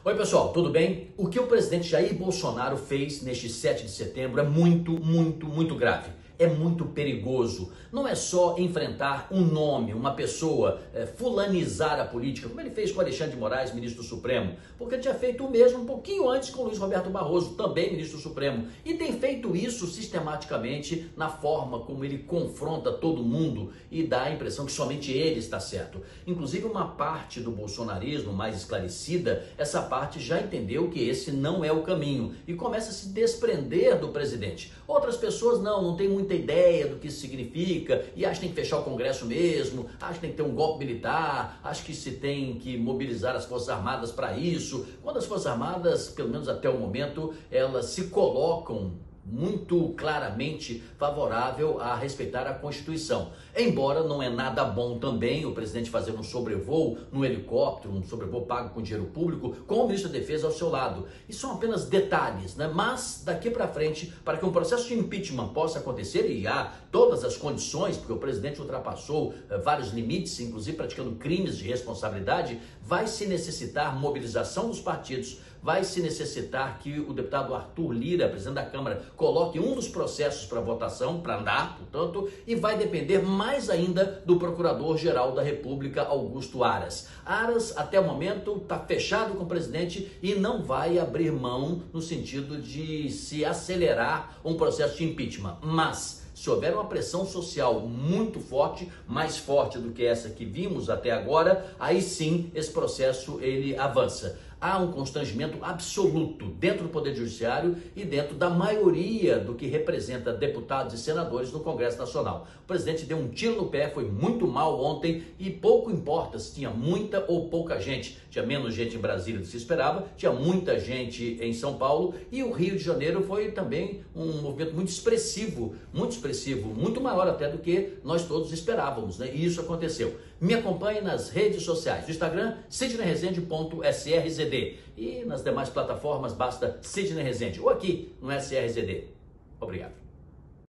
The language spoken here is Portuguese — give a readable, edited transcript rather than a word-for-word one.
Oi pessoal, tudo bem? O que o presidente Jair Bolsonaro fez neste 7 de setembro é muito grave. É muito perigoso. Não é só enfrentar um nome, uma pessoa, fulanizar a política, como ele fez com Alexandre de Moraes, ministro do Supremo, porque ele tinha feito o mesmo um pouquinho antes com Luiz Roberto Barroso, também ministro do Supremo, e tem feito isso sistematicamente na forma como ele confronta todo mundo e dá a impressão que somente ele está certo. Inclusive uma parte do bolsonarismo mais esclarecida, essa parte já entendeu que esse não é o caminho e começa a se desprender do presidente. Outras pessoas não tem muita ideia do que isso significa e acham que tem que fechar o Congresso mesmo, acham que tem que ter um golpe militar, acham que se tem que mobilizar as Forças Armadas para isso, quando as Forças Armadas, pelo menos até o momento, elas se colocam muito claramente favorável a respeitar a Constituição. Embora não é nada bom também o presidente fazer um sobrevoo no helicóptero, um sobrevoo pago com dinheiro público, com o ministro da Defesa ao seu lado. Isso são apenas detalhes, né? Mas daqui para frente, para que um processo de impeachment possa acontecer, e há todas as condições, porque o presidente ultrapassou vários limites, inclusive praticando crimes de responsabilidade, vai se necessitar mobilização dos partidos, vai se necessitar que o deputado Arthur Lira, presidente da Câmara, coloque um dos processos para votação, para andar, portanto, e vai depender mais ainda do Procurador-Geral da República, Augusto Aras. Aras, até o momento, está fechado com o presidente e não vai abrir mão no sentido de se acelerar um processo de impeachment. Mas se houver uma pressão social muito forte, mais forte do que essa que vimos até agora, aí sim esse processo ele avança. Há um constrangimento absoluto dentro do Poder Judiciário e dentro da maioria do que representa deputados e senadores no Congresso Nacional. O presidente deu um tiro no pé, foi muito mal ontem e pouco importa se tinha muita ou pouca gente. Tinha menos gente em Brasília do que se esperava, tinha muita gente em São Paulo e o Rio de Janeiro foi também um movimento muito expressivo, muito maior até do que nós todos esperávamos, né? E isso aconteceu. Me acompanhe nas redes sociais, no Instagram, sidneyresende.srzd e nas demais plataformas basta Sidney Resende ou aqui no SRZD. Obrigado.